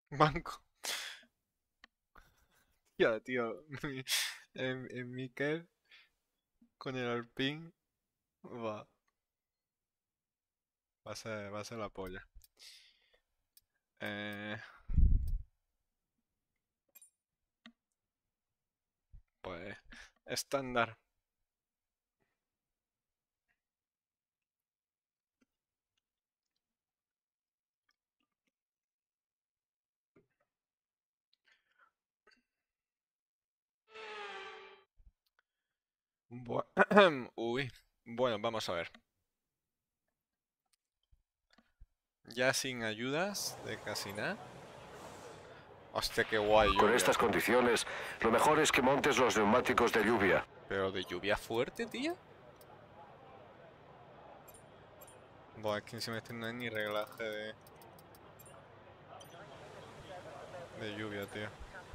Banco. Ya, tío. En Mikel con el Alpine va, va a ser la polla. Eh, pues estándar. Uy. Bueno, vamos a ver. Ya sin ayudas de casi nada. Hostia, qué guay Con lluvia, estas tío. condiciones, lo mejor es que montes los neumáticos de lluvia. Pero de lluvia fuerte, tío. Buah, es que encima este no hay ni reglaje de lluvia, tío.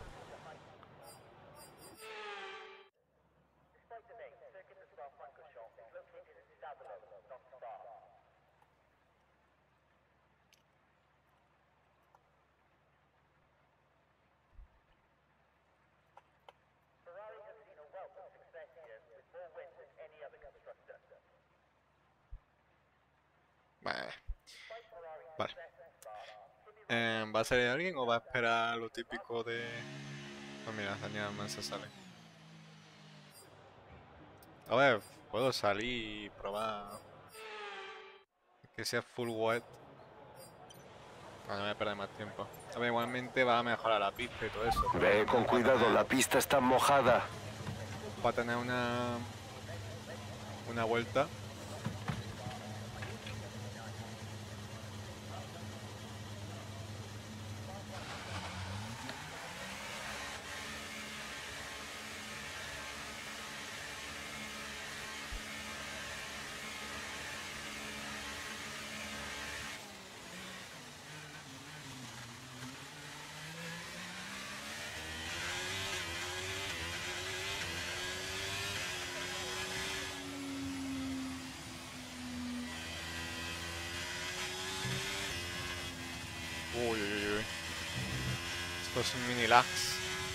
Vale. Vale. ¿Va a salir alguien o va a esperar lo típico de...? Oh, mira, Daniel Mansa sale. A ver, puedo salir y probar que sea full wet. No, no voy a perder más tiempo. A ver, igualmente va a mejorar la pista y todo eso, pero al Ve menos con cuidado, la pista está mojada. para tener una vuelta. Uy, uy, uy, uy. Esto es un mini lags.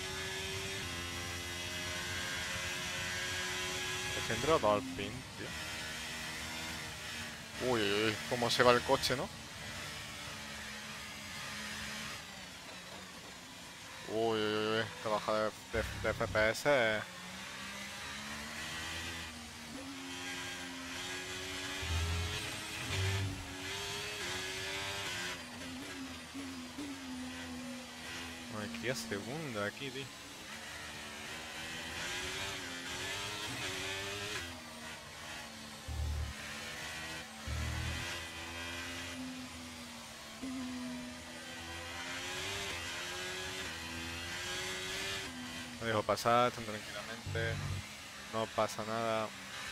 El centro todo al fin, tío. Uy, uy, uy, cómo se va el coche, ¿no? Uy, uy, uy, esta bajada de FPS. Me queda segunda aquí, tío. Me dejo pasar tan tranquilamente. No pasa nada.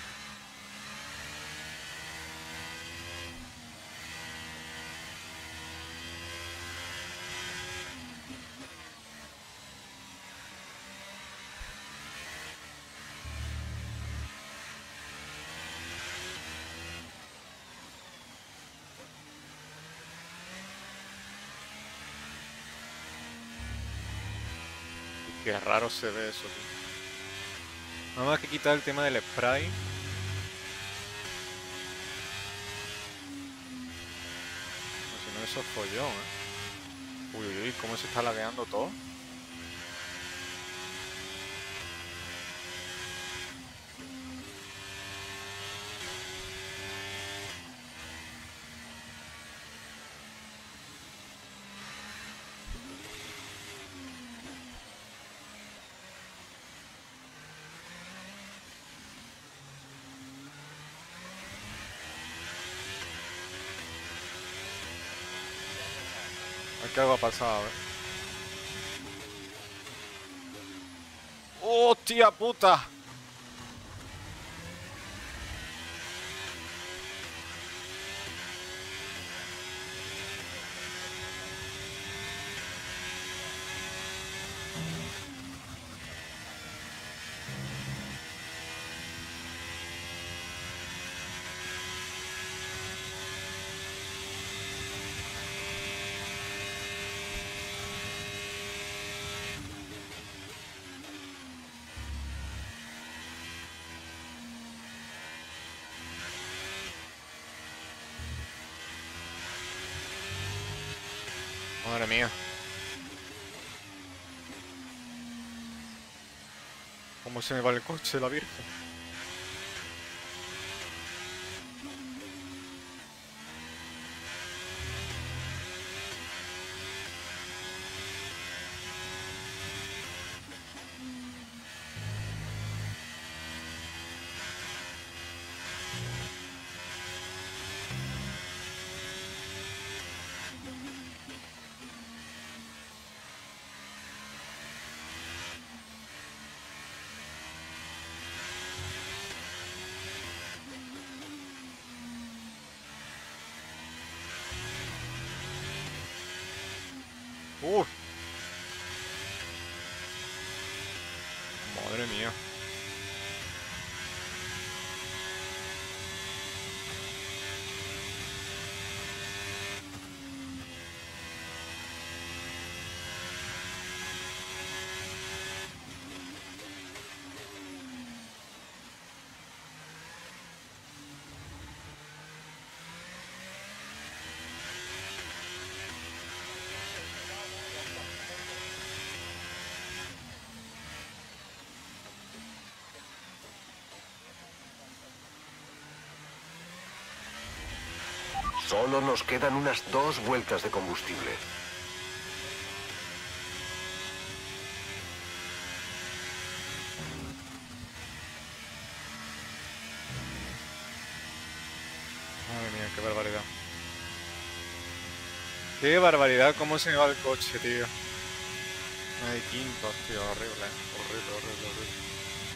Qué raro se ve eso, tío. Nada más que quitar el tema del spray. Si no, eso es follón, Uy, uy, uy, cómo se está lagueando todo. Aquí algo ha pasado, ¡Oh, tía puta! Madre mía. ¿Cómo se me va el coche, la virgen? ¡Uf! Madre mía. Solo nos quedan unas 2 vueltas de combustible. Madre mía, qué barbaridad. Qué barbaridad, cómo se me va el coche, tío. Ay, quinto, tío, horrible, horrible, horrible, horrible.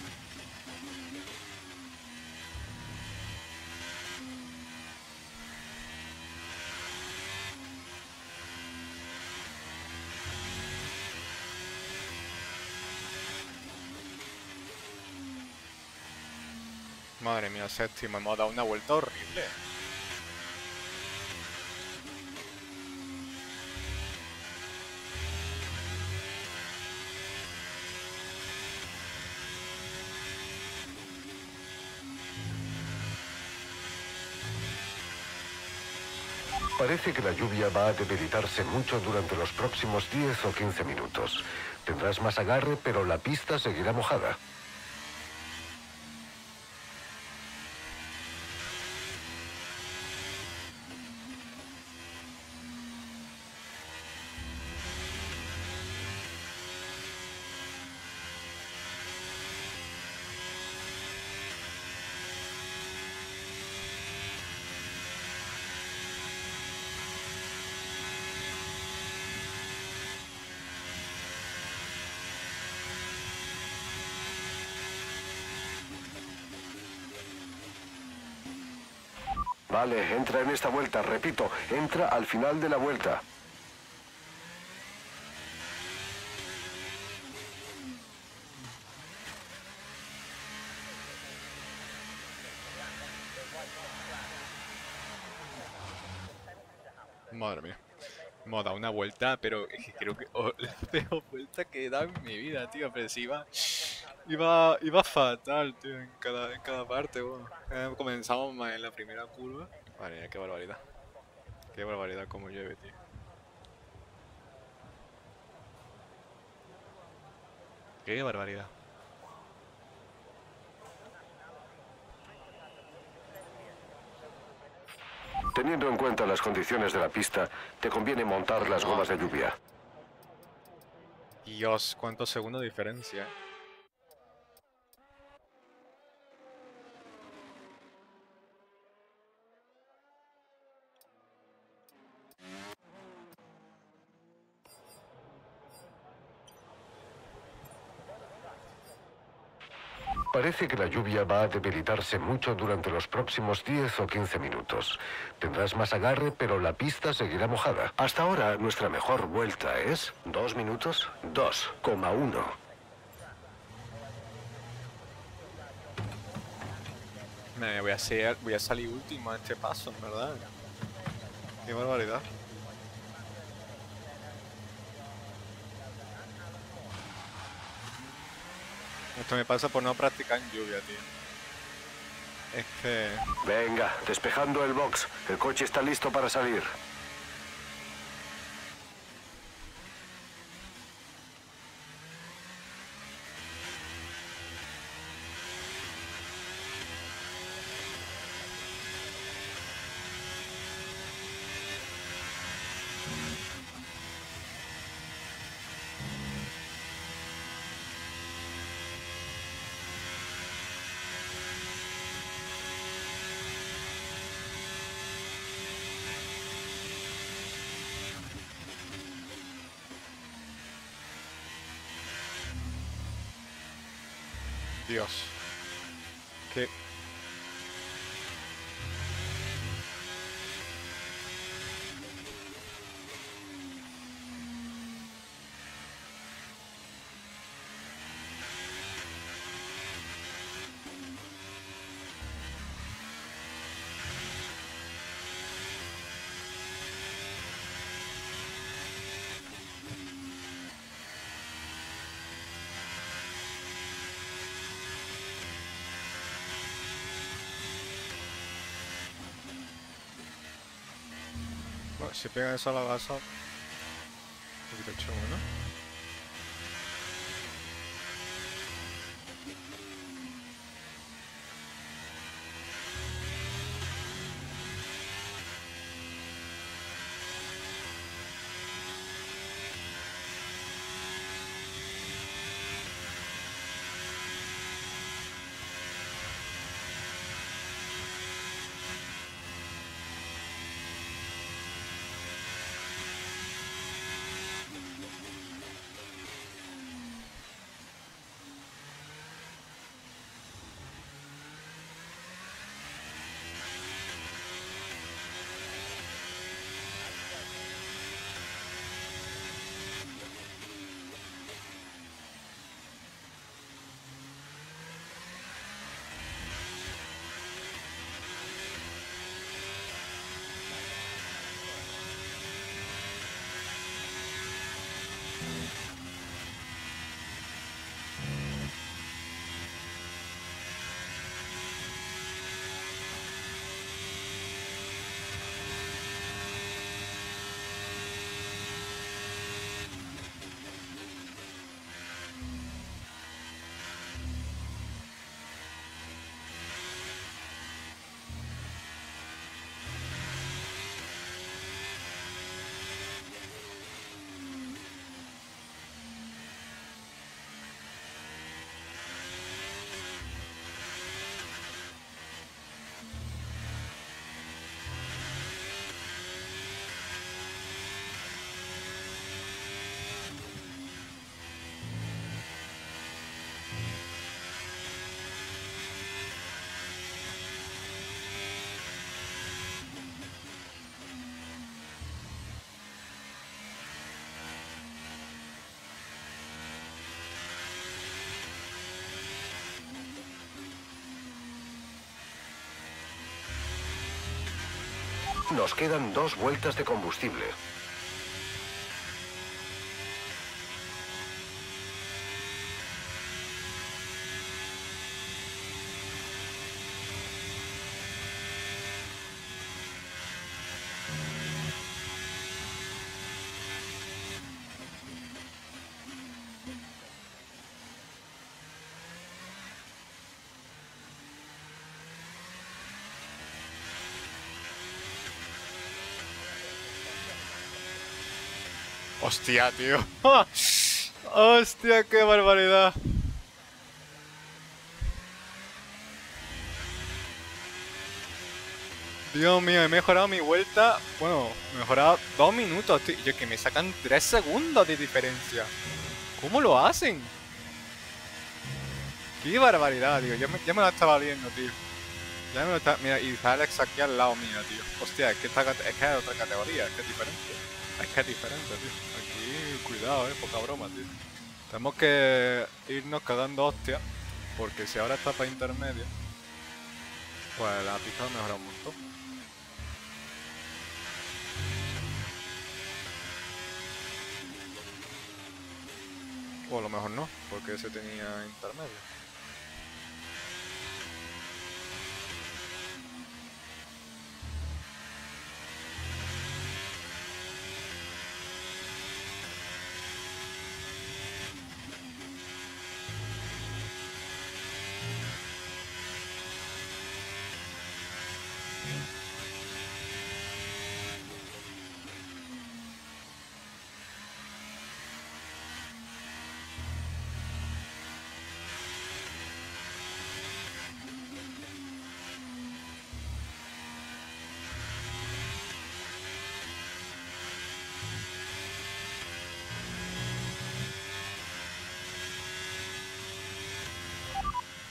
Madre mía, séptimo, hemos dado una vuelta horrible. Parece que la lluvia va a debilitarse mucho durante los próximos 10 o 15 minutos. Tendrás más agarre, pero la pista seguirá mojada. Vale, entra en esta vuelta. Repito, entra al final de la vuelta. Madre mía. Hemos dado una vuelta, pero es que creo que la peor vuelta que he dado en mi vida, tío. Pero si iba fatal, tío, en cada parte, bueno. Comenzamos más en la primera curva. Madre mía, qué barbaridad. Qué barbaridad como llueve, tío. Qué barbaridad. Teniendo en cuenta las condiciones de la pista, te conviene montar las gomas de lluvia. Dios, cuántos segundos de diferencia. Parece que la lluvia va a debilitarse mucho durante los próximos 10 o 15 minutos. Tendrás más agarre, pero la pista seguirá mojada. Hasta ahora, nuestra mejor vuelta es 2 minutos, 2,1. Me voy a salir último en este paso, en verdad. Qué barbaridad. Esto me pasa por no practicar en lluvia, tío. Es que... Venga, despejando el box. El coche está listo para salir. Dios. Que... Bueno, si pega eso a la gasa... Un poquito chungo, ¿no? Nos quedan 2 vueltas de combustible. Hostia, tío. Hostia, qué barbaridad. Dios mío, he mejorado mi vuelta. Bueno, he mejorado 2 minutos, tío. Yo que me sacan 3 segundos de diferencia. ¿Cómo lo hacen? Qué barbaridad, tío. Ya me lo estaba viendo, tío. Ya me lo está... Mira, y está Alex aquí al lado mío, tío. Hostia, es que es otra categoría, es que es diferente. Es que es diferente, tío. Aquí, cuidado, poca broma, tío. Tenemos que irnos cagando hostia. Porque si ahora está para intermedio, pues la pista mejora un montón. O a lo mejor no, porque ese tenía intermedio.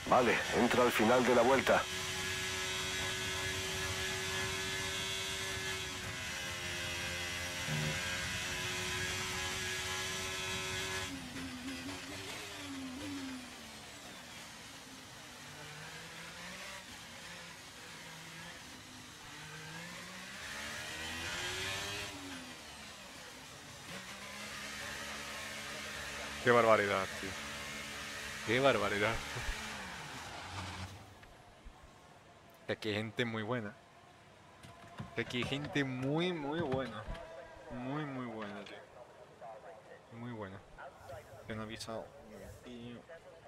Vale, entra al final de la vuelta. Qué barbaridad, tío. Qué barbaridad. Que aquí hay gente muy buena. Que aquí hay gente muy, muy buena. Muy, muy buena, tío. Muy buena. Que no he avisado. Tío.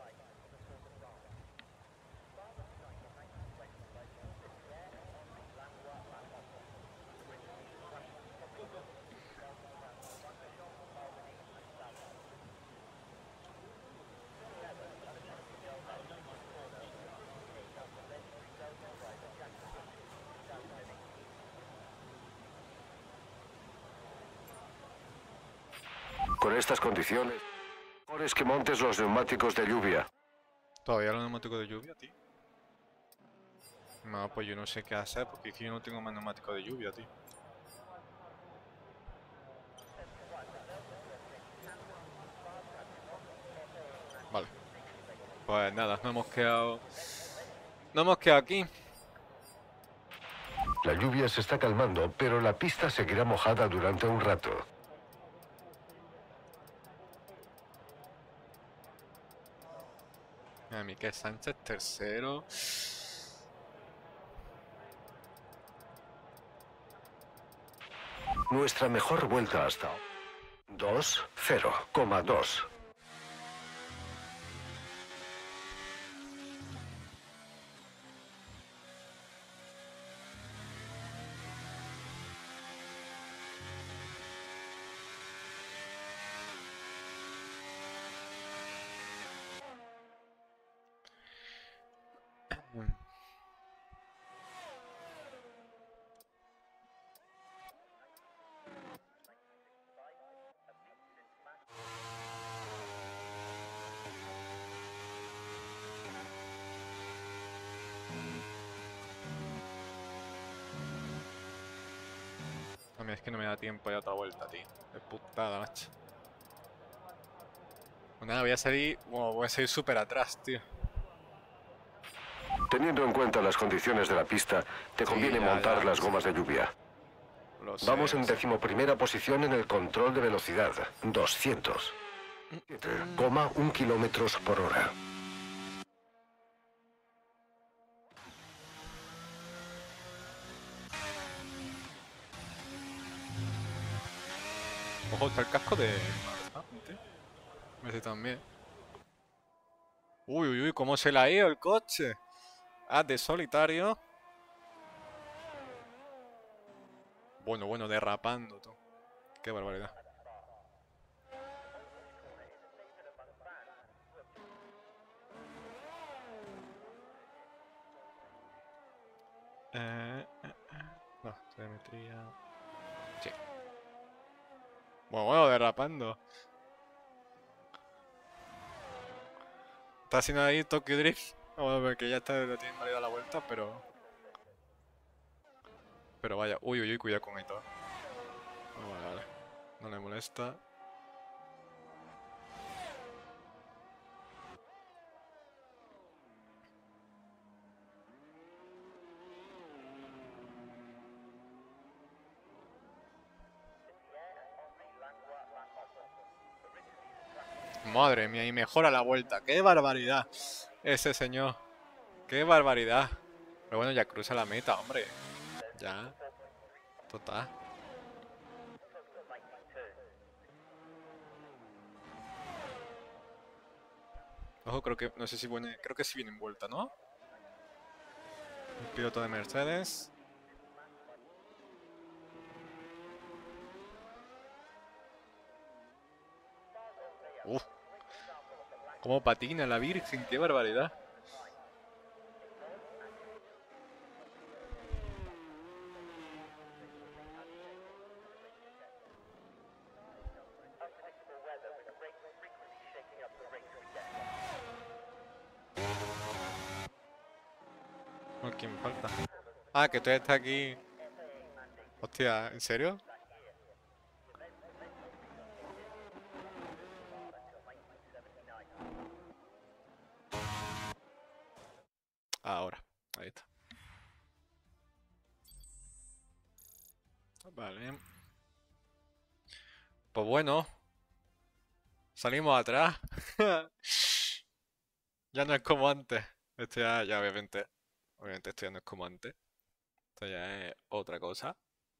Con estas condiciones, mejor es que montes los neumáticos de lluvia. Todavía los neumáticos de lluvia, tío. No, pues yo no sé qué hacer porque es que yo no tengo más neumáticos de lluvia, tío. Vale. Pues nada, nos hemos quedado... Nos hemos quedado aquí. La lluvia se está calmando, pero la pista seguirá mojada durante un rato. Mira, Miquel Sánchez tercero. Nuestra mejor vuelta hasta 2:0,2. A mí es que no me da tiempo de otra vuelta, tío. De putada, macho. Pues nada, voy a salir... Bueno, voy a salir súper atrás, tío. Teniendo en cuenta las condiciones de la pista, te Sí, conviene ya, montar ya, las gomas de lluvia. Lo sé, Vamos en lo sé. 11ª posición en el control de velocidad. 200,1 kilómetros por hora. Ojo, está el casco de... Verstappen, ese también. Uy, uy, uy, cómo se le ha ido el coche. Ah, de solitario. Bueno, bueno, derrapando, tú. Qué barbaridad. No, telemetría. Sí. Bueno, bueno, derrapando. Está haciendo ahí Tokyo Drift. Bueno, porque ya está, lo tienen válida la vuelta, pero... Pero vaya, uy, uy, uy, cuidado con Aitor. Vale, vale. No le molesta. Madre mía, y mejora la vuelta. ¡Qué barbaridad! Ese señor. ¡Qué barbaridad! Pero bueno, ya cruza la meta, hombre. Ya. Total. Ojo, creo que... No sé si viene... Creo que sí viene en vuelta, ¿no? El piloto de Mercedes. Uf. Cómo patina la Virgen. ¡Qué barbaridad! ¿O quién falta? Ah, que tú estás aquí. Hostia, ¿en serio? Ahora, ahí está. Vale. Pues bueno, salimos atrás. Ya no es como antes. Esto ya obviamente esto ya no es como antes. Esto ya es otra cosa.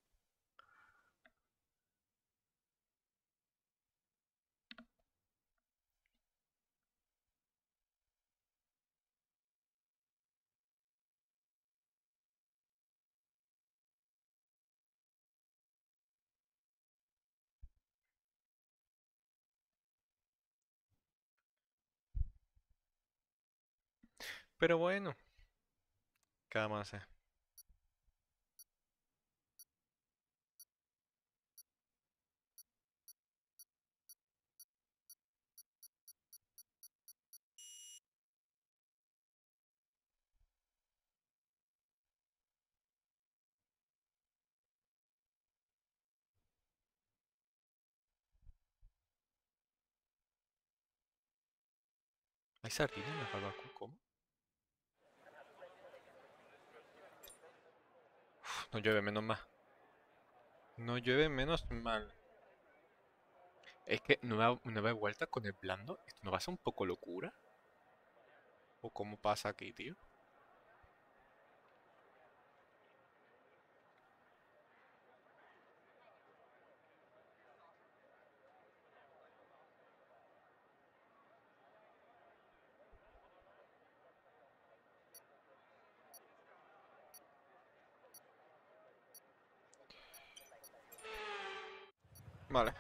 Pero bueno, ¿qué vamos a hacer? ¿Hay sardinas en la barbacoa? ¿Cómo? No llueve, menos mal. No llueve, menos mal. Es que nueva vuelta con el blando. ¿Esto no va a ser un poco locura? ¿O cómo pasa aquí, tío? Vale.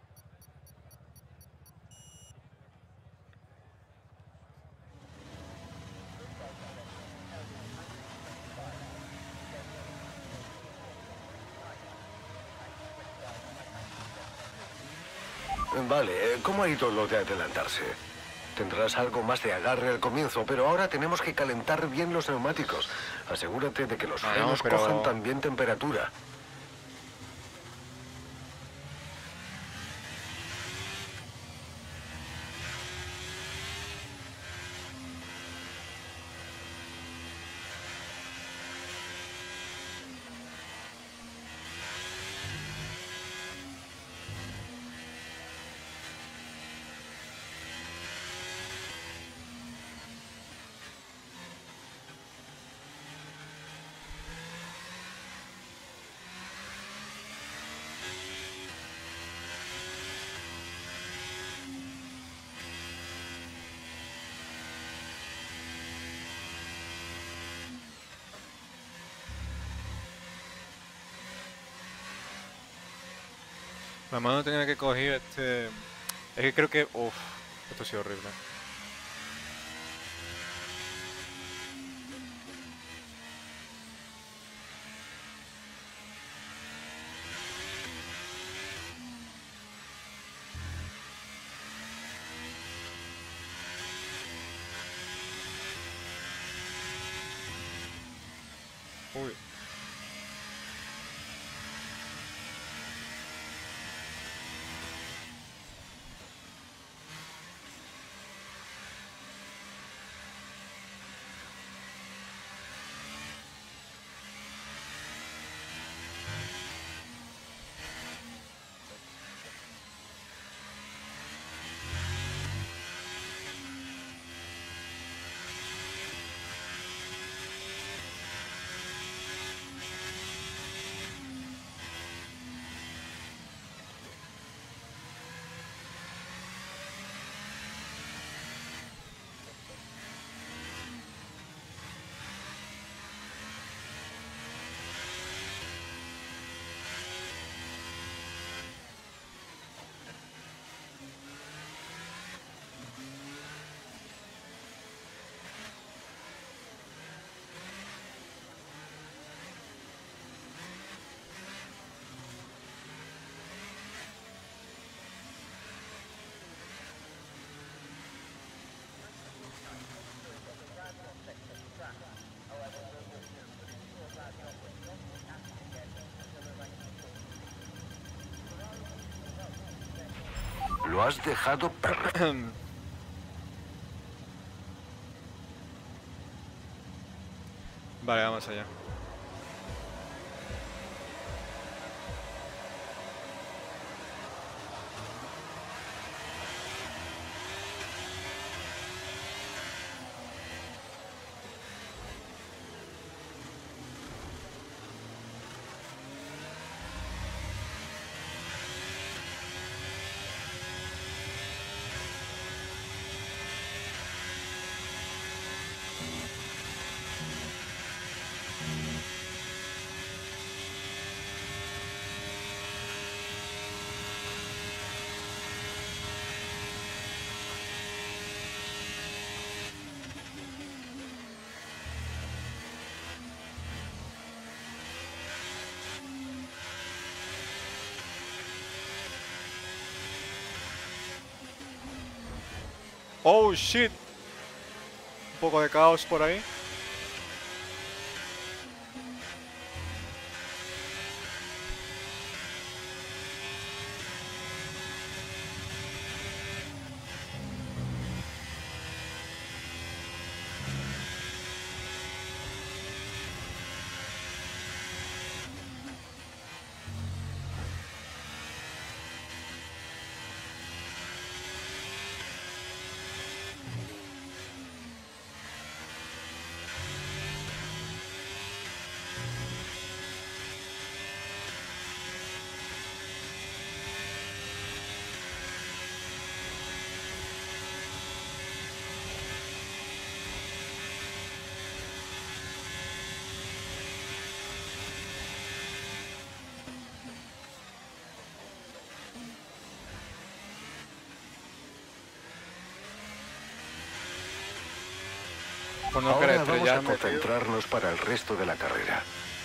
Vale, ¿cómo ha ido lo de adelantarse? Tendrás algo más de agarre al comienzo, pero ahora tenemos que calentar bien los neumáticos. Asegúrate de que los Ah, no, frenos pero... cojan también temperatura. La mano tenía que coger este... Es que creo que... Uf, esto ha sido horrible. Uy. Lo has dejado perfecto. Vale, vamos allá. Oh shit. Un poco de caos por ahí. Por no querer Ahora vamos a estrellarme, tío. concentrarnos para el resto de la carrera.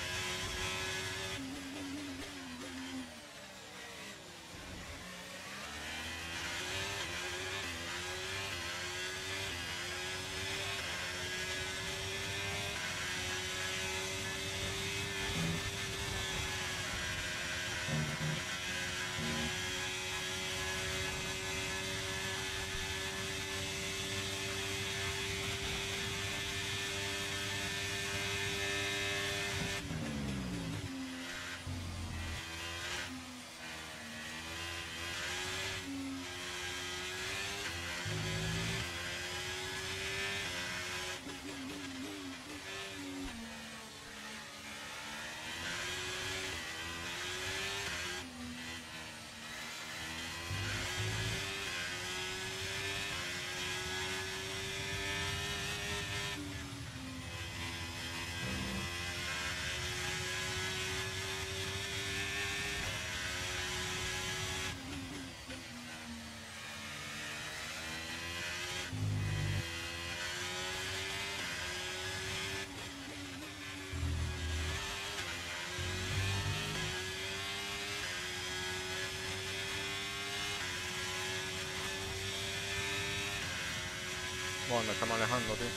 Bueno, nos estamos alejando, tío.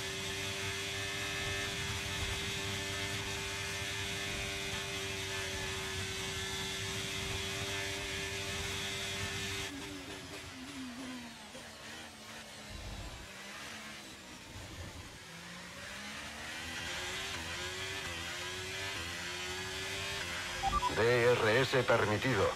DRS permitido.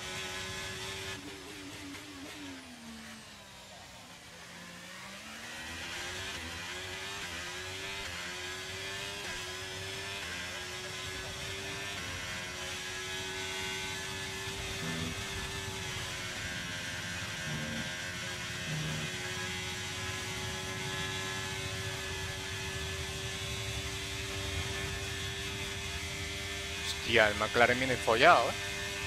Hostia, el McLaren viene follado, ¿eh?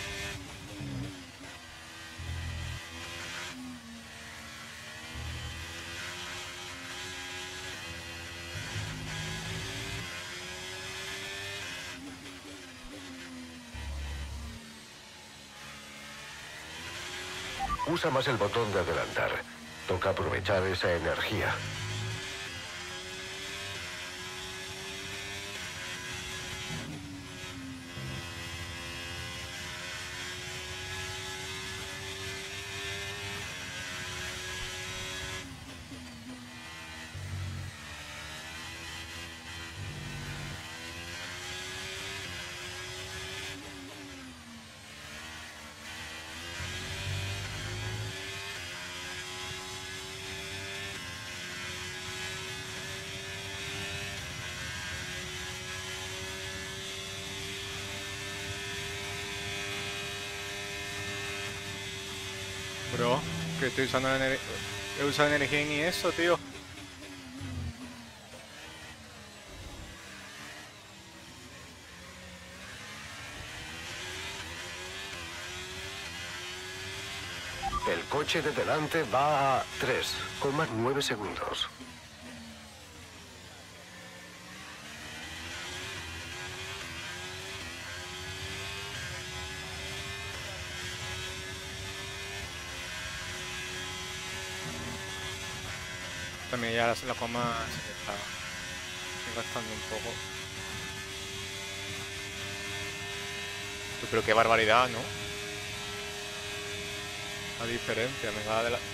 Usa más el botón de adelantar. Toca aprovechar esa energía. Bro, que estoy usando he usado energía en eso, tío. El coche de delante va a 3,9 segundos. También ya la coma se me está gastando un poco. Pero qué barbaridad, ¿no? La diferencia, me va de la...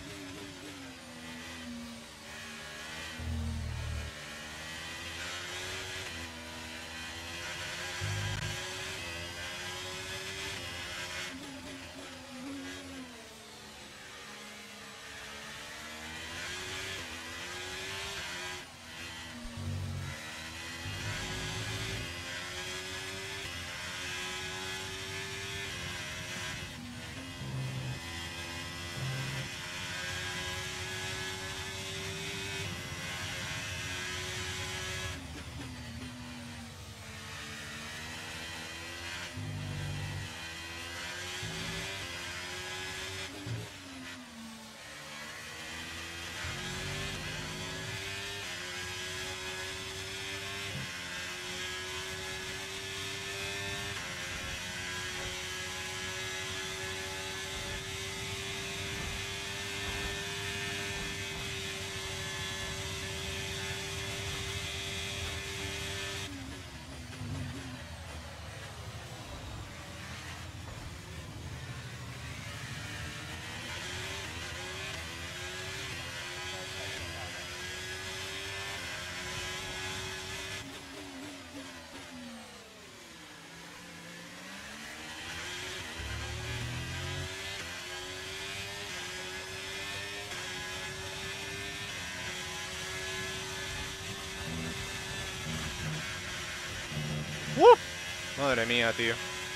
¡Uh! Madre mía, tío.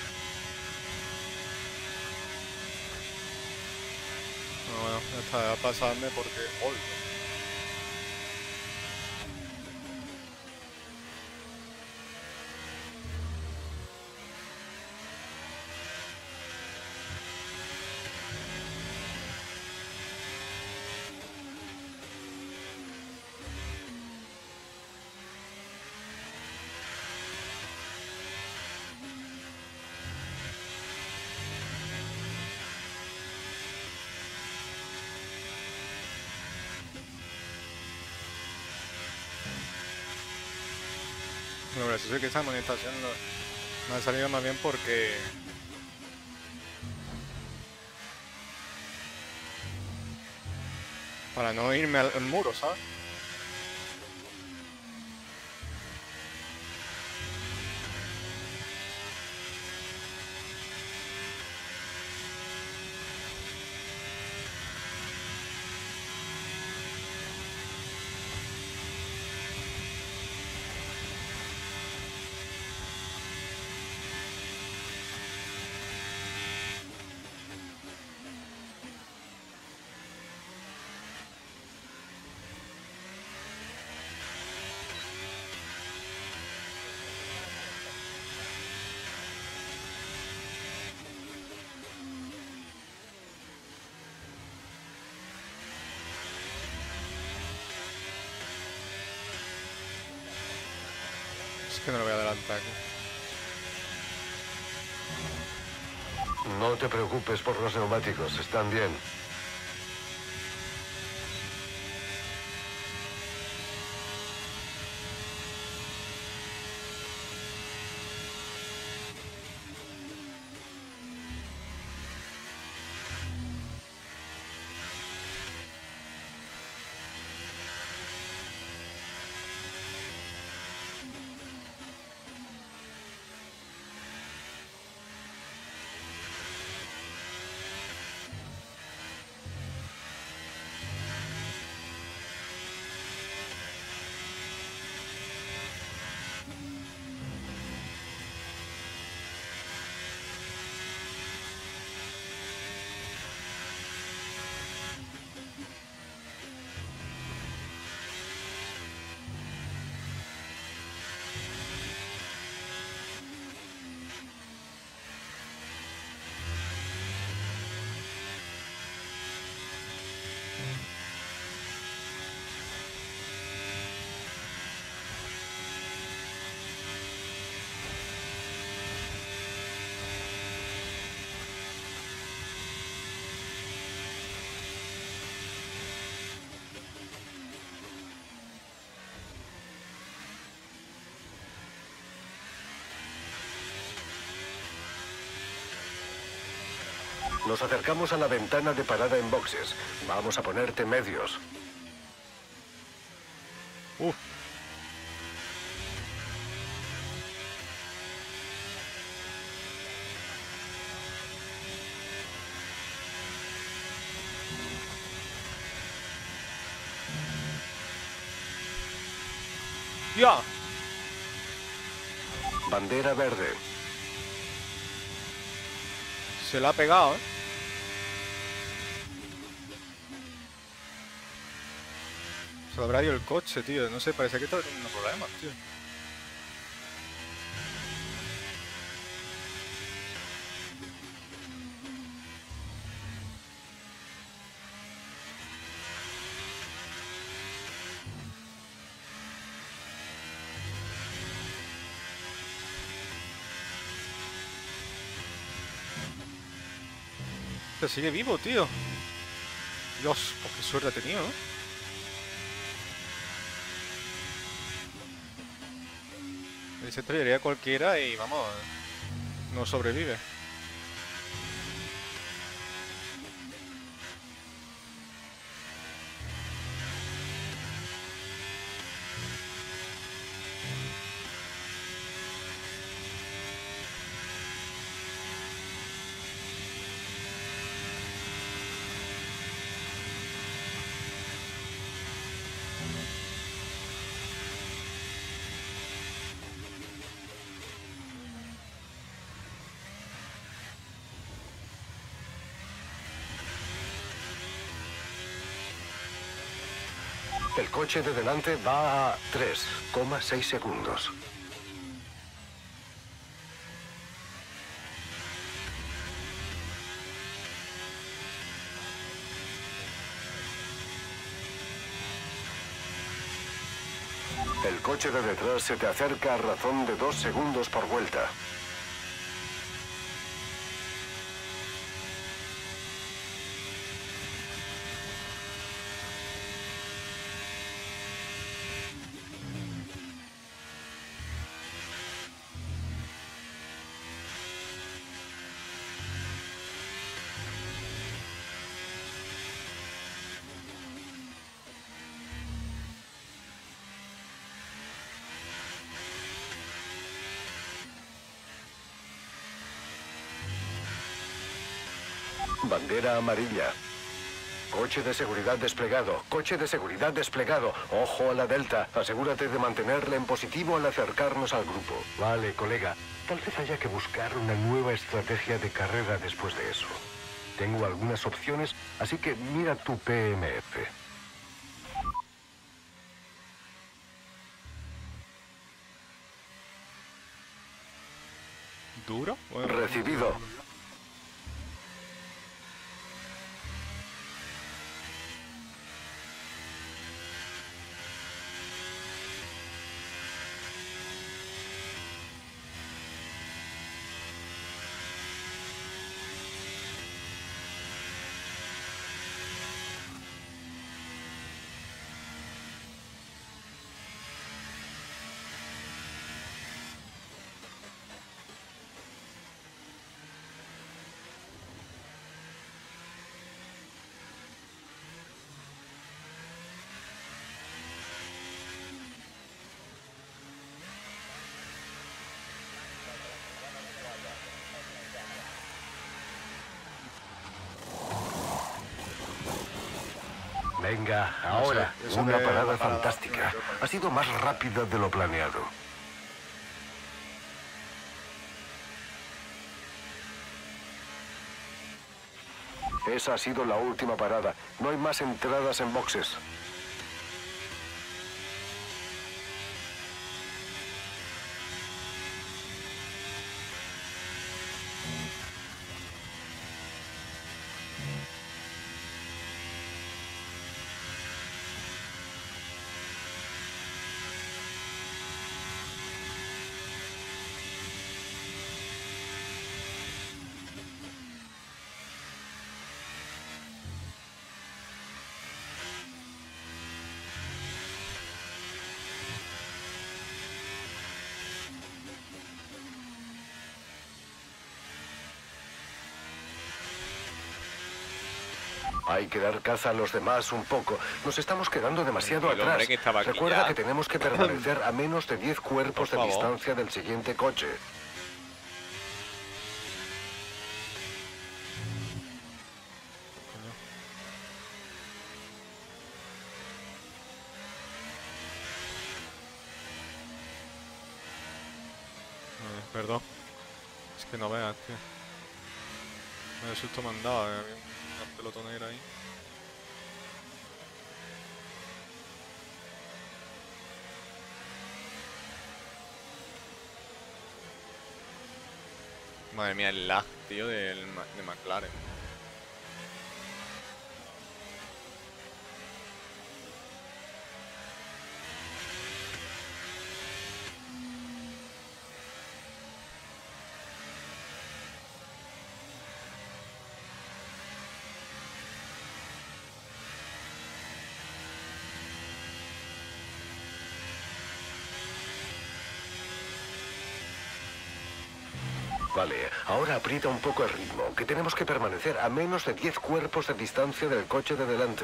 Bueno, ya está, va a pasarme porque... ¡Gol! Lo gracioso es que esa amonestación me ha salido más bien porque... Para no irme al muro, ¿sabes? Es que no lo voy a adelantar aquí. No te preocupes por los neumáticos, están bien. Nos acercamos a la ventana de parada en boxes. Vamos a ponerte medios. Uf. ¡Ya! Bandera verde. Se la ha pegado, ¿eh? Se habrá ido el coche, tío. No sé, parece que está teniendo problemas, tío. Se sigue vivo, tío. Dios, pues qué suerte ha tenido, ¿no? Se estrellaría cualquiera y vamos, no sobrevive. El coche de delante va a 3,6 segundos. El coche de detrás se te acerca a razón de 2 segundos por vuelta. Bandera amarilla. Coche de seguridad desplegado. Coche de seguridad desplegado. Ojo a la Delta. Asegúrate de mantenerla en positivo al acercarnos al grupo. Vale, colega. Tal vez haya que buscar una nueva estrategia de carrera después de eso. Tengo algunas opciones, así que mira tu PMF. ¿Duro? Bueno, Recibido. Venga, ahora. No sé, eso Una de parada la parada, fantástica. Ha sido más rápida de lo planeado. Esa ha sido la última parada. No hay más entradas en boxes. Hay que dar caza a los demás un poco. Nos estamos quedando demasiado El hombre atrás. que estaba aquí Recuerda ya. que tenemos que permanecer a menos de 10 cuerpos Por de favor. distancia del siguiente coche. Perdón. Es que no veas, tío. Me susto me han dado, había una pelotonera ahí. Madre mía, el lag, tío, de McLaren. Vale, ahora aprieta un poco el ritmo, que tenemos que permanecer a menos de 10 cuerpos de distancia del coche de delante.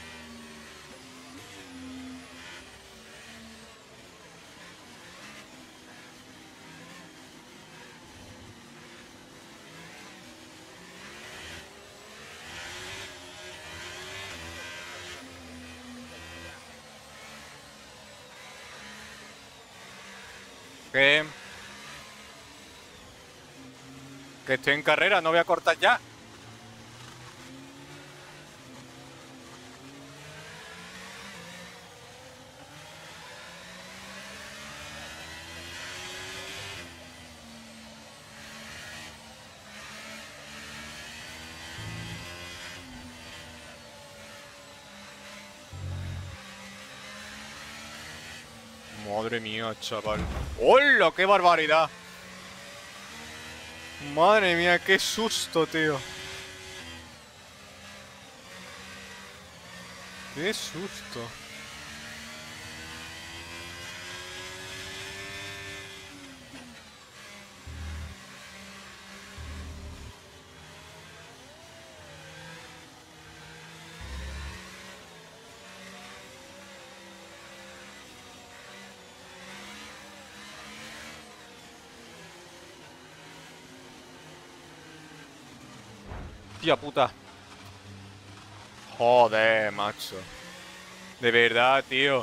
¿Qué? Que estoy en carrera, no voy a cortar ya. Madre mía, chaval. ¡Hola! ¡Qué barbaridad! Madre mía, qué susto, tío. Qué susto. Tía puta. Joder, macho. De verdad, tío.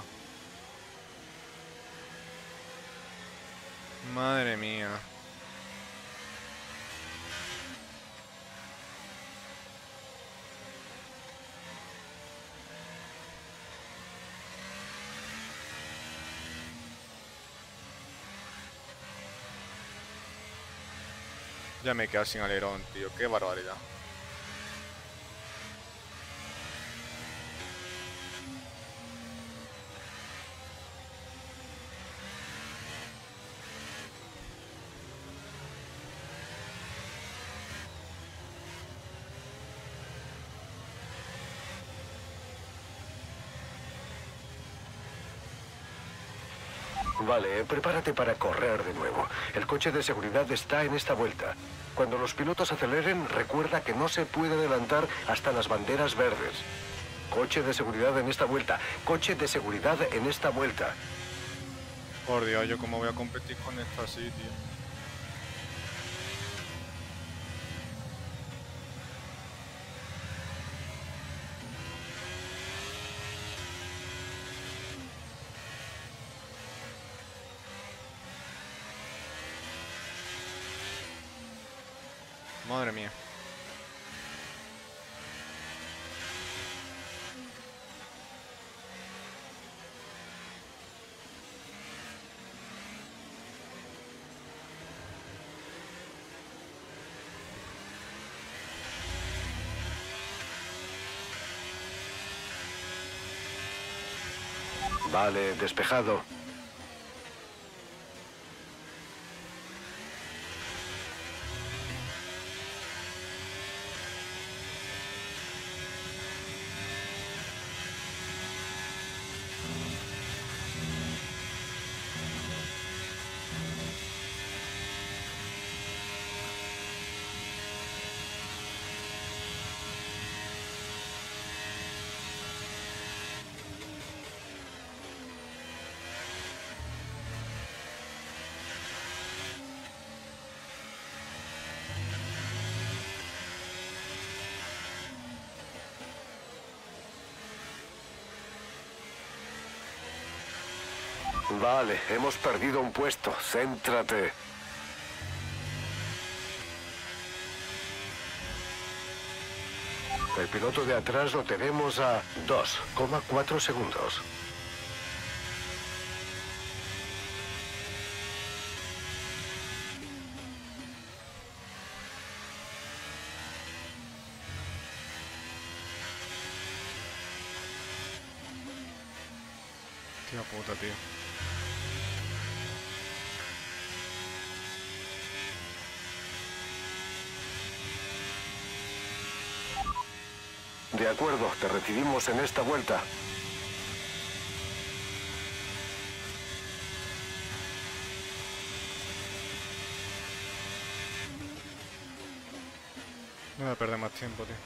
Madre mía. Ya me he quedado sin alerón, tío. Qué barbaridad. Vale, prepárate para correr de nuevo. El coche de seguridad está en esta vuelta. Cuando los pilotos aceleren, recuerda que no se puede adelantar hasta las banderas verdes. Coche de seguridad en esta vuelta. Coche de seguridad en esta vuelta. Por Dios, yo cómo voy a competir con esto así, tío. Madre mía. Vale, despejado. Vale, hemos perdido un puesto. Céntrate. El piloto de atrás lo tenemos a 2,4 segundos. Tío puta, tío. De acuerdo, te recibimos en esta vuelta. No voy a perder más tiempo, tío.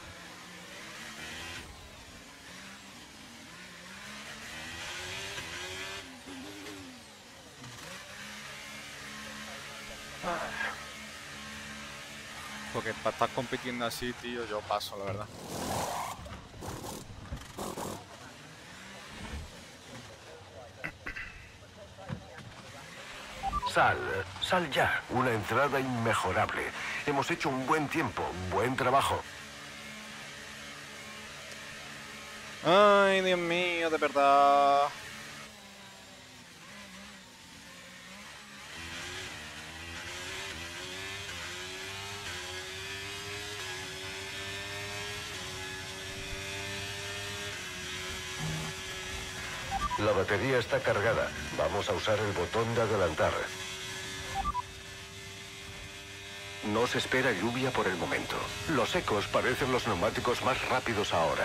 Porque para estar compitiendo así, tío, yo paso, la verdad. Sal ya. Una entrada inmejorable. Hemos hecho un buen tiempo, buen trabajo. Ay, Dios mío, de verdad. La batería está cargada. Vamos a usar el botón de adelantar. No se espera lluvia por el momento. Los ecos parecen los neumáticos más rápidos ahora.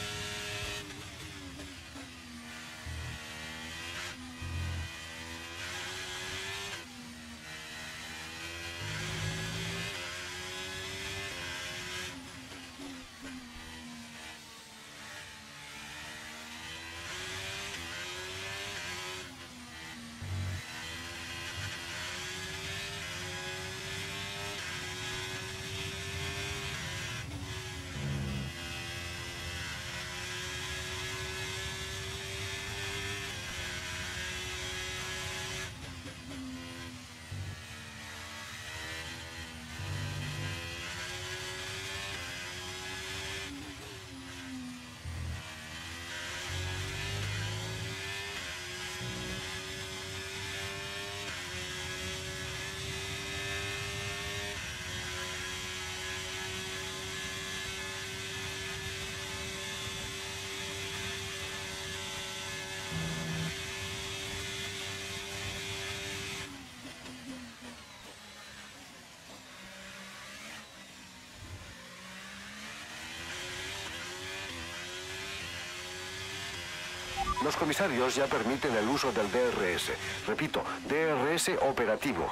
Los comisarios ya permiten el uso del DRS. Repito, DRS operativo.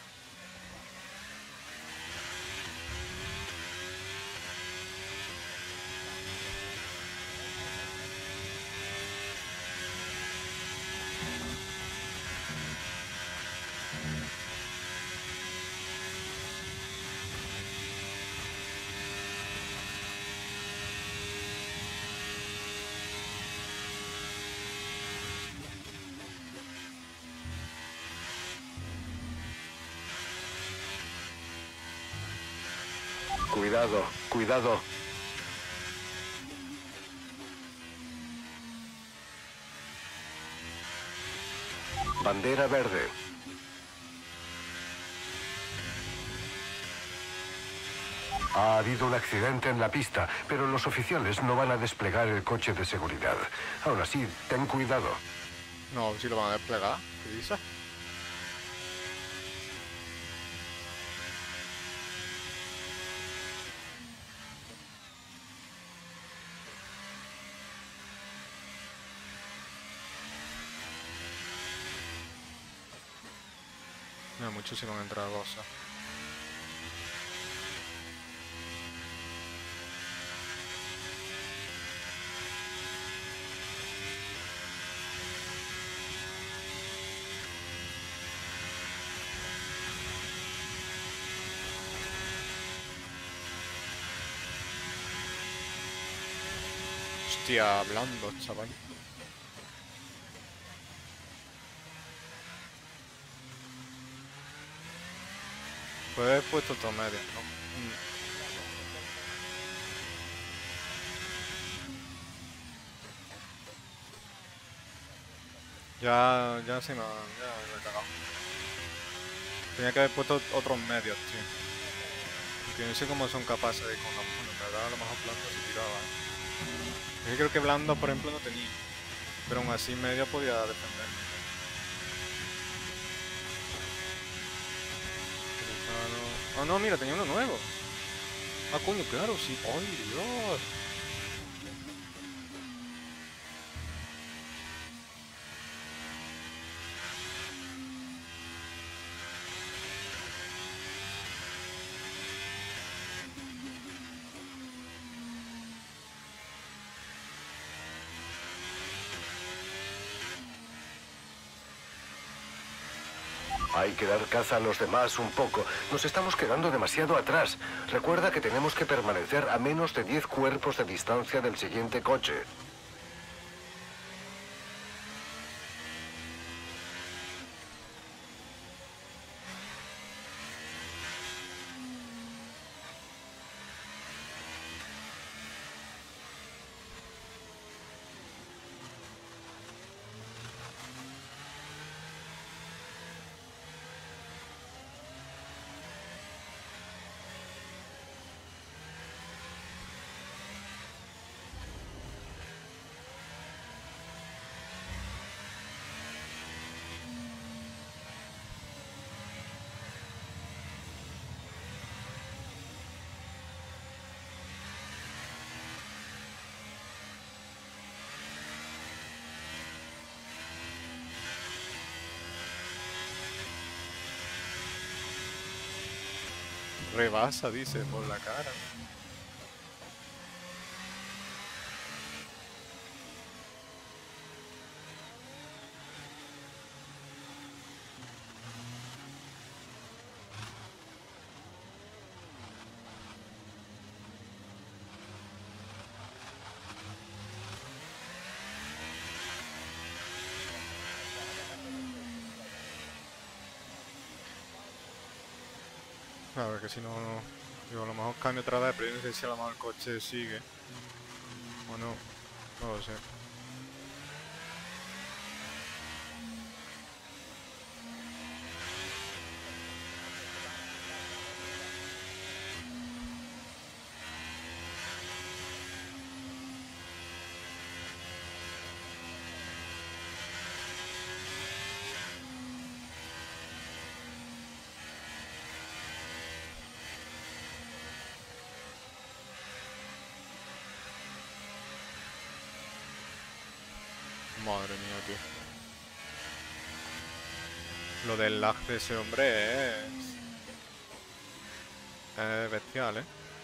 Cuidado, cuidado. Bandera verde. Ha habido un accidente en la pista, pero los oficiales no van a desplegar el coche de seguridad. Aún así, ten cuidado. No, si lo van a desplegar. ¿Qué dices? No, muchos sí van a entrar cosas. Hostia, hablando, chaval. Pues he puesto todo medio, ¿no? Ya sí, no, ya me he cagado. Tenía que haber puesto otros medios, tío. Porque no sé cómo son capaces de ir con los monos. La verdad, a lo mejor blando se tiraba, ¿eh? Es que creo que blando, por ejemplo, no tenía. Pero aún así medio podía defender. Utilizado. Oh no, mira, tenía uno nuevo. Ah, coño, claro, sí. ¡Ay, Dios! Hay que dar caza a los demás un poco. Nos estamos quedando demasiado atrás. Recuerda que tenemos que permanecer a menos de 10 cuerpos de distancia del siguiente coche. Rebasa, dice, por la cara. A ver, que si no, digo, a lo mejor cambio otra vez, pero yo no sé si a lo mejor el coche sigue o no, no lo sé. Madre mía, tío. Lo del lag de ese hombre es bestial, ¿eh?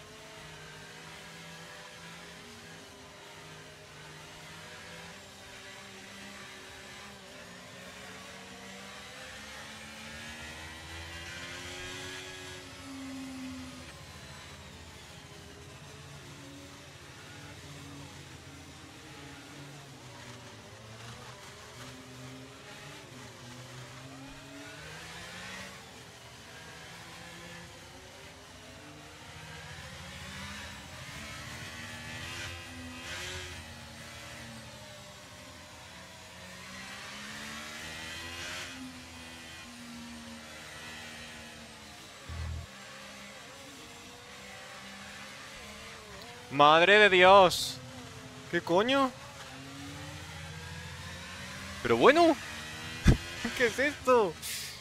¡Madre de Dios! ¿Qué coño? Pero bueno, ¿qué es esto?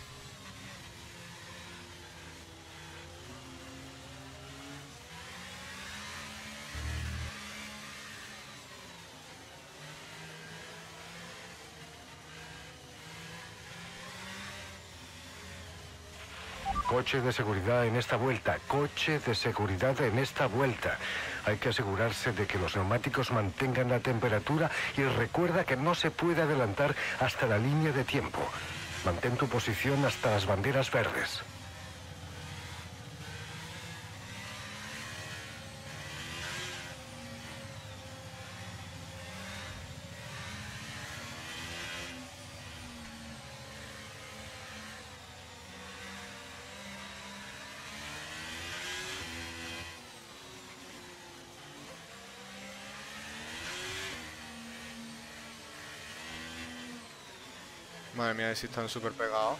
Coche de seguridad en esta vuelta. Coche de seguridad en esta vuelta. Hay que asegurarse de que los neumáticos mantengan la temperatura y recuerda que no se puede adelantar hasta la línea de tiempo. Mantén tu posición hasta las banderas verdes. Madre mía, si están súper pegados.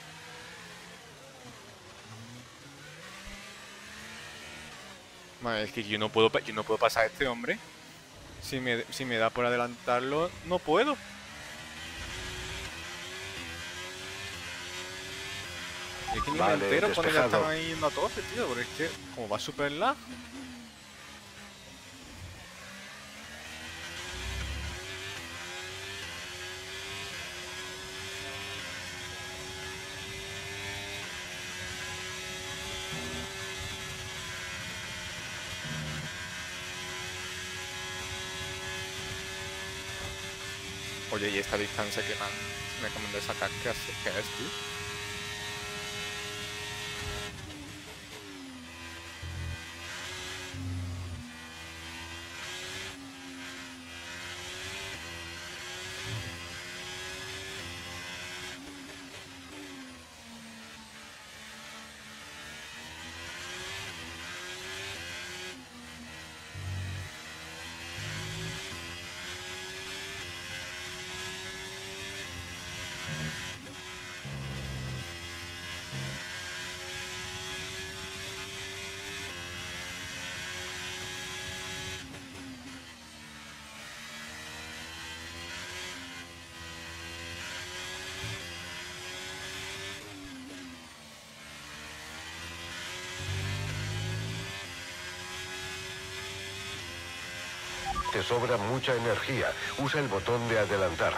Madre, es que yo no puedo pasar a este hombre. Si me da por adelantarlo, no puedo. Y es que ni me Vale, entero cuando ya están despejado. ahí yendo a tope, tío. Porque es que, como va súper lag. Oye, y esta distancia que me acaban de sacar, ¿qué es, tío? Te sobra mucha energía. Usa el botón de adelantar.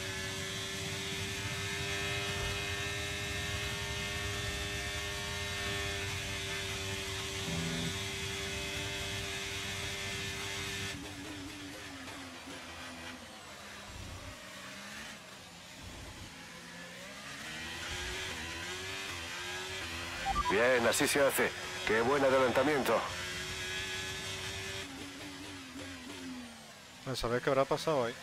Bien, así se hace. Qué buen adelantamiento. A saber qué habrá pasado ahí.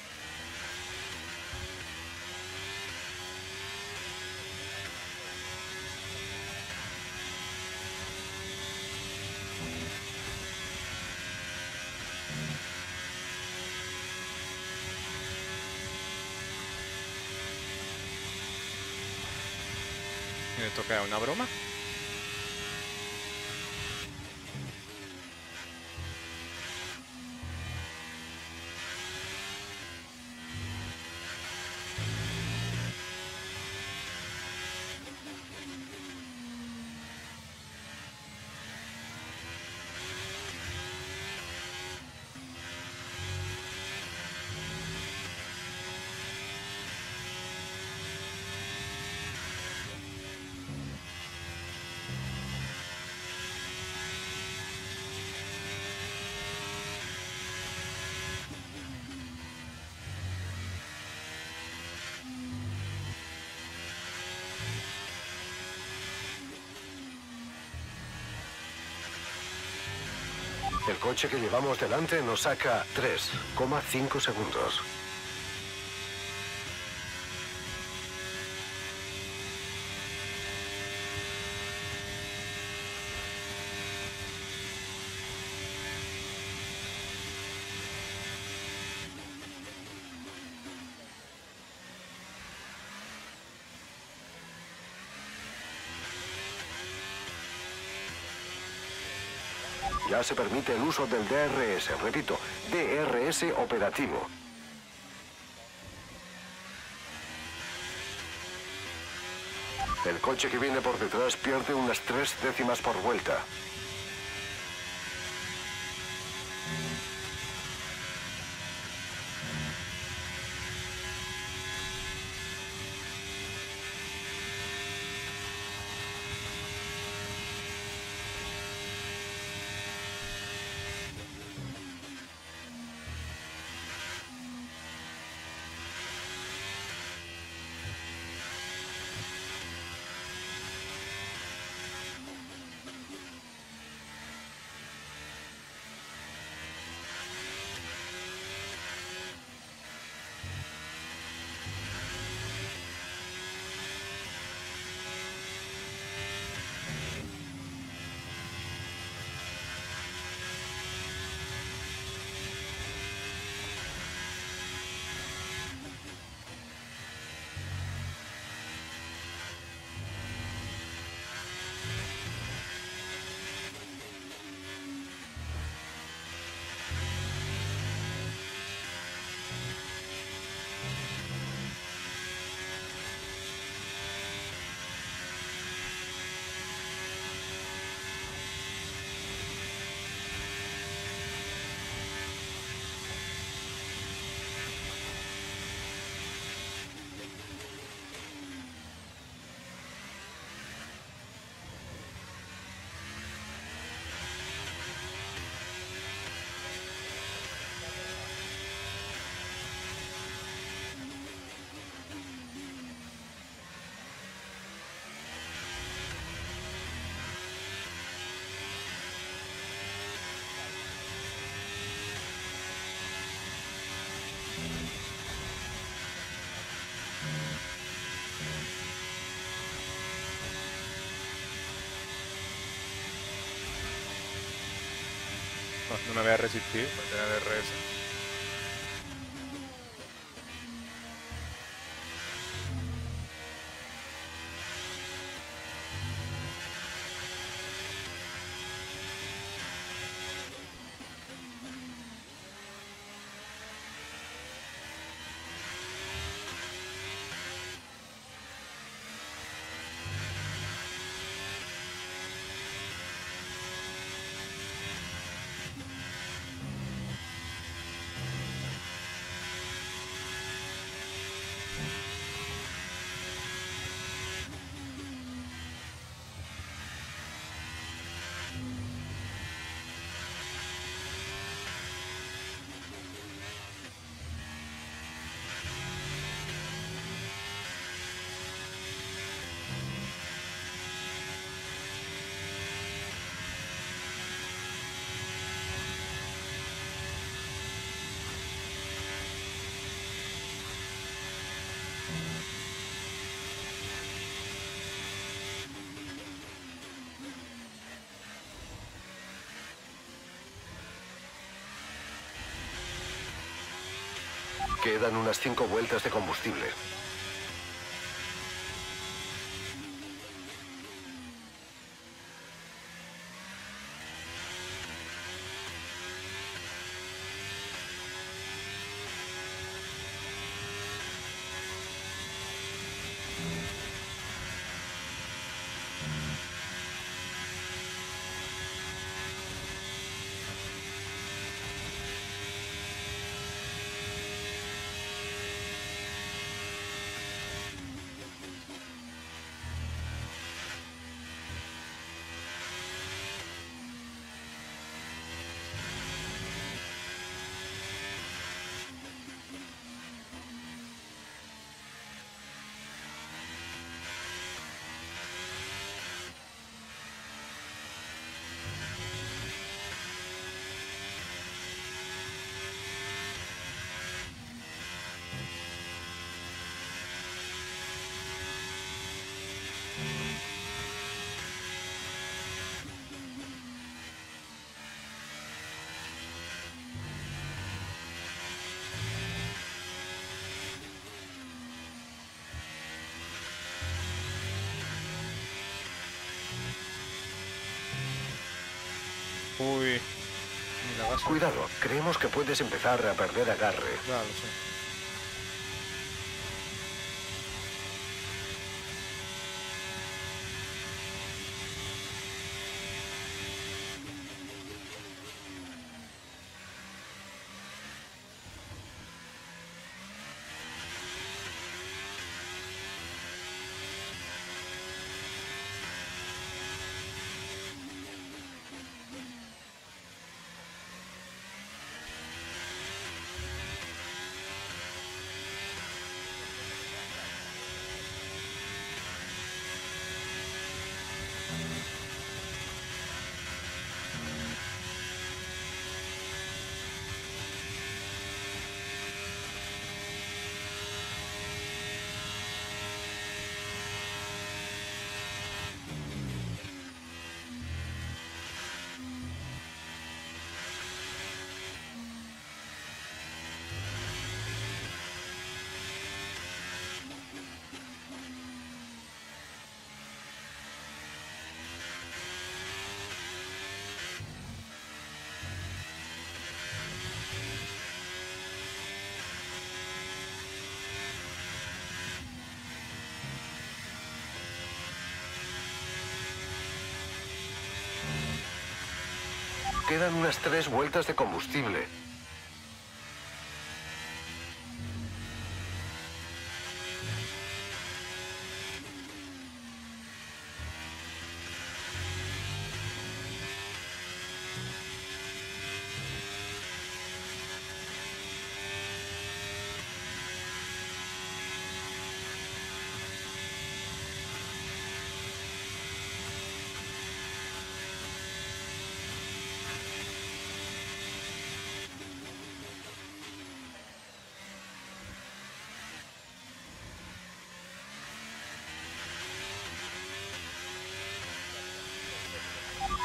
¿Me toca una broma? El coche que llevamos delante nos saca 3,5 segundos. Ya se permite el uso del DRS, repito, DRS operativo. El coche que viene por detrás pierde unas 3 décimas por vuelta. No me voy a resistir por tener DRS. Quedan unas 5 vueltas de combustible. Uy, ni la vas a... Cuidado, creemos que puedes empezar a perder agarre. Ya lo sé. Quedan unas 3 vueltas de combustible.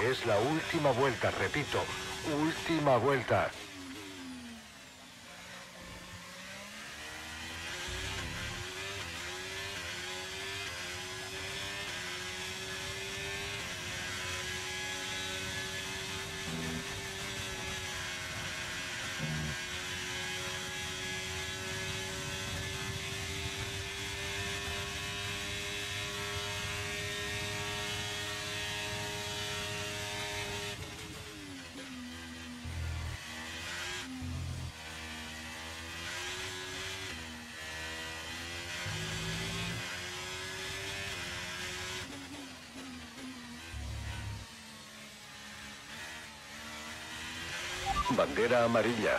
Es la última vuelta, repito, última vuelta. Bandera amarilla.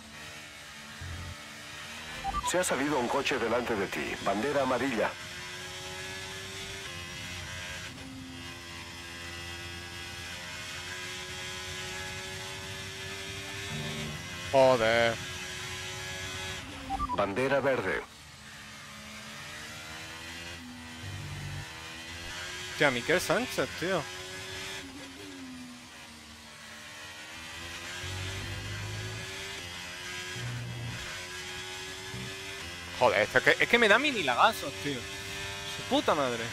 Se ha salido un coche delante de ti. Bandera amarilla. Joder. Bandera verde. Tío, Miquel Sánchez, tío. Joder, es que me da mini lagazos, tío. Su puta madre.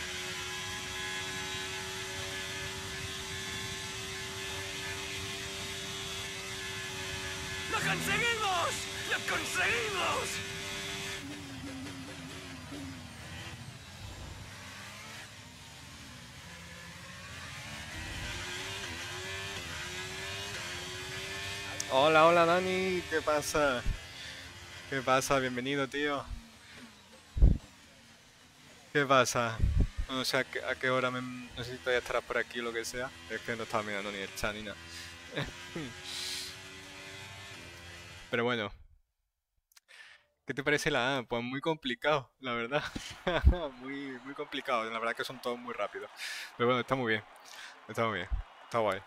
¡Lo conseguimos! ¡Lo conseguimos! Hola, hola Dani, ¿qué pasa? ¿Qué pasa? Bienvenido, tío. ¿Qué pasa? No sé a qué hora no sé si todavía estarás por aquí o lo que sea. Es que no estaba mirando ni el chat ni nada. Pero bueno, ¿qué te parece la A? Pues muy complicado, la verdad. Muy complicado. La verdad que son todos muy rápidos. Pero bueno, está muy bien. Está muy bien. Está guay.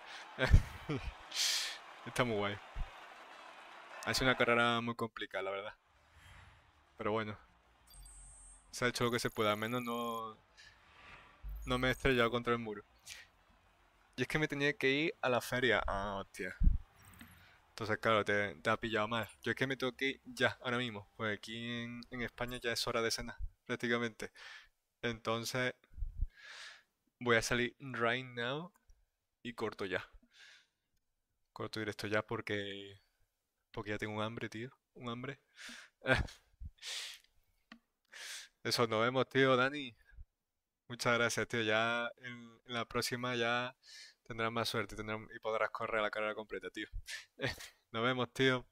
Está muy guay. Ha sido una carrera muy complicada, la verdad. Pero bueno, se ha hecho lo que se puede. Al menos no me he estrellado contra el muro. Y es que me tenía que ir a la feria. Ah, hostia. Entonces, claro, te ha pillado mal. Yo es que me tengo que ir ya, ahora mismo. Pues aquí en España ya es hora de cenar, prácticamente. Entonces, voy a salir right now y corto ya. Corto directo ya porque ya tengo un hambre, tío. Un hambre. Eso, nos vemos, tío, Dani. Muchas gracias, tío. Ya en la próxima ya tendrás más suerte y podrás correr la carrera completa, tío. Nos vemos, tío.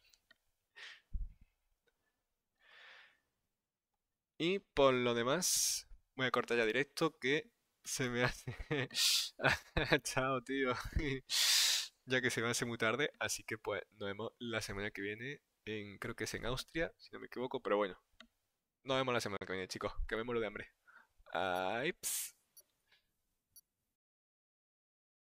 Y por lo demás, voy a cortar ya directo que se me hace... Chao, tío. Ya que se me hace muy tarde, así que pues nos vemos la semana que viene creo que es en Austria, si no me equivoco, pero bueno. Nos vemos la semana que viene, chicos, que me muero de hambre. Ay, ps.